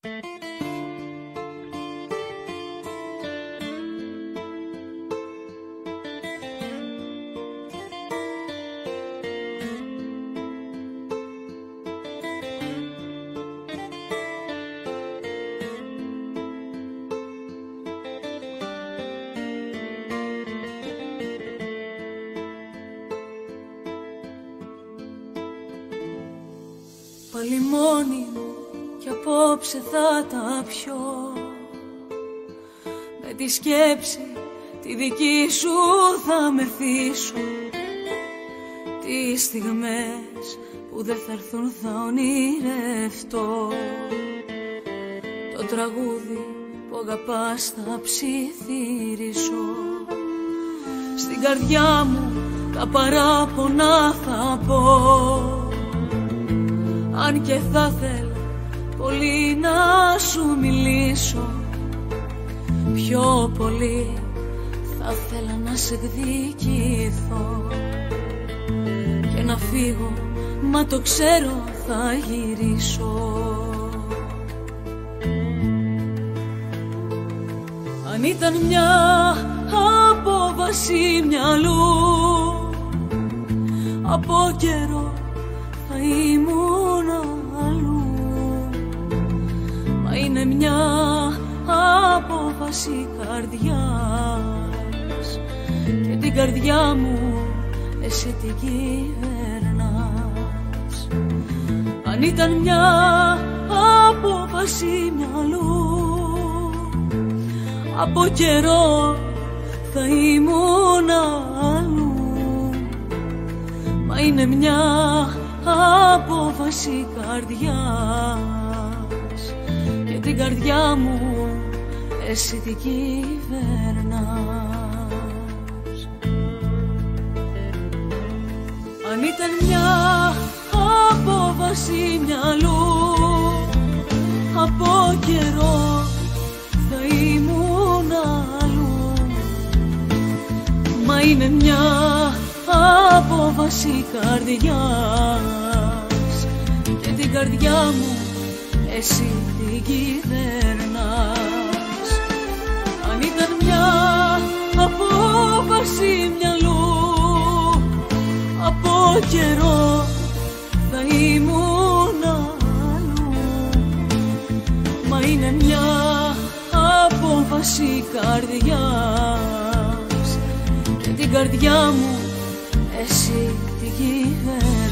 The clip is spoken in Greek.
Πάλι μόνη μου κι απόψε θα τα πιω. Με τη σκέψη τη δική σου θα μεθύσω. Τις στιγμές που δεν θα έρθουν θα ονειρευτώ. Το τραγούδι που αγαπάς θα ψιθυρίσω. Στην καρδιά μου τα παράπονα θα πω. Αν και θα θέλω πολύ να σου μιλήσω, πιο πολύ θα θέλα να σε εκδικηθώ και να φύγω, μα το ξέρω θα γυρίσω. Αν ήταν μια απόβαση μυαλού, από καιρό θα ήμουν αλλού. Μα είναι μια απόφαση καρδιάς και την καρδιά μου εσύ την κυβερνάς. Αν ήταν μια απόφαση μυαλού, από καιρό θα ήμουν αλλού. Μα είναι μια απόφαση καρδιάς και την καρδιά μου εσύ την κυβερνάς. Αν ήταν μια απόφαση μυαλού, από καιρό θα ήμουν αλλού. Μα είναι μια απόφαση καρδιάς και την καρδιά μου εσύ την κυβερνάς. Αν ήταν μια απόφαση μυαλού, από καιρό θα ήμουν αλλού. Μα είναι μια απόφαση καρδιάς και την καρδιά μου εσύ την κυβερνάς.